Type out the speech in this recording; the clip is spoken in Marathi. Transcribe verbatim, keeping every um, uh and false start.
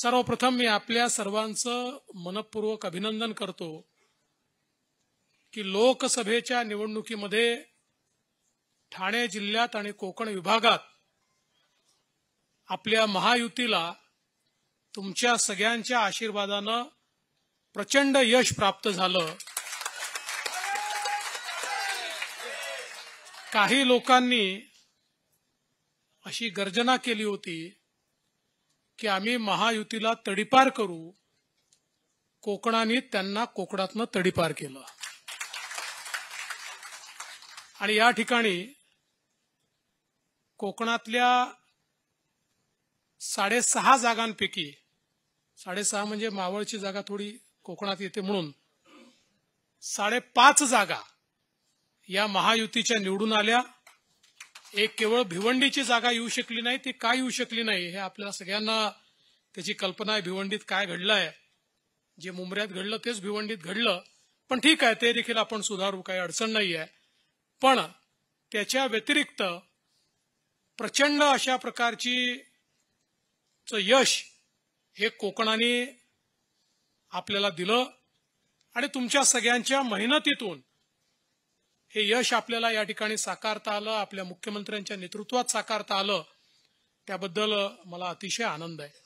सर्वप्रथम मी आपल्या सर्वांचं मनपूर्वक अभिनंदन करतो की लोकसभेच्या निवडणुकीमध्ये ठाणे जिल्ह्यात आणि कोकण विभागात आपल्या महायुतीला तुमच्या सगळ्यांच्या आशीर्वादानं प्रचंड यश प्राप्त झालं। काही लोकांनी अशी गर्जना केली होती की आम्ही महायुतीला तडीपार करू, कोकणाने त्यांना कोकणातनं तडीपार केलं। आणि या ठिकाणी कोकणातल्या साडेसहा जागांपैकी साडेसहा म्हणजे मावळची जागा थोडी कोकणात येते म्हणून साडेपाच जागा या महायुतीच्या निवडून आल्या। एक केवळ भिवंडीची जागा येऊ शकली नाही, ती काय येऊ शकली नाही हे आपल्याला सगळ्यांना त्याची कल्पना आहे। भिवंडीत काय घडलंय, जे मुंबऱ्यात घडलं तेच भिवंडीत घडलं, पण ठीक आहे, ते देखील आपण सुधारू, काही अडचण नाही आहे। पण त्याच्या व्यतिरिक्त प्रचंड अशा प्रकारची यश हे कोकणाने आपल्याला दिलं आणि तुमच्या सगळ्यांच्या मेहनतीतून हे यश आपल्याला या ठिकाणी साकारता आलं, आपल्या मुख्यमंत्र्यांच्या नेतृत्वात साकारता आलं, त्याबद्दल मला अतिशय आनंद आहे।